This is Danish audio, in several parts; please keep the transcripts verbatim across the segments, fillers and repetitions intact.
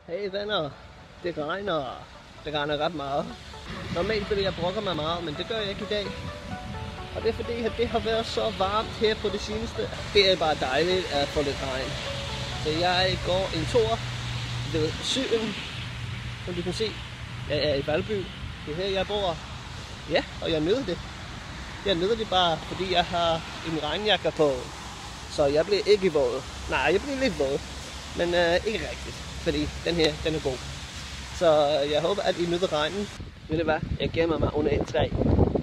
Hey venner, det regner. Det regner ret meget. Normalt ville jeg brokke mig meget, men det gør jeg ikke i dag. Og det er fordi, at det har været så varmt her på det seneste. Det er bare dejligt at få lidt regn. Så jeg går en tur ved søen, som du kan se. Jeg er i Valby. Det er her, jeg bor. Ja, og jeg nyder det. Jeg nyder det bare, fordi jeg har en regnjakke på. Så jeg bliver ikke våd. Nej, jeg bliver lidt våd. Men øh, ikke rigtigt, fordi den her, den er god. Så jeg håber, at I nyder regnen. Ved du hvad? Jeg gemmer mig under et træ.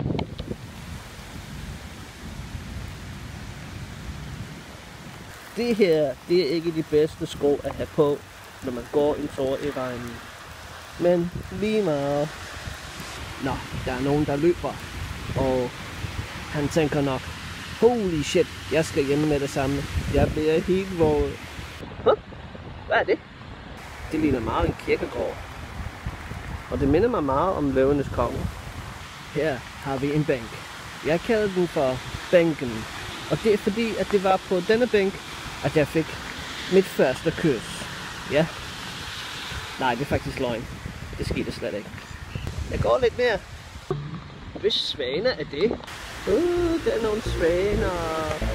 Det her, det er ikke de bedste sko at have på, når man går en tur i regnen. Men lige meget. Nå, der er nogen, der løber. Og han tænker nok, holy shit, jeg skal hjem med det samme. Jeg bliver helt våd. Huh? Hvad er det? Det ligner meget en kirkegård. Og det minder mig meget om Løvenes Konge. Her har vi en bænk. Jeg kalder den for bænken. Og det er fordi, at det var på denne bænk, at jeg fik mit første kys. Ja. Nej, det er faktisk løgn. Det skete slet ikke. Jeg går lidt mere. Hvis svane er det? Uh, der er nogle svaner.